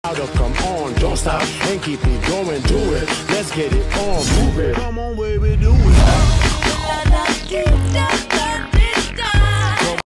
Come on, don't stop and keep it going, do it. Let's get it on, move it. Come on, baby, do it.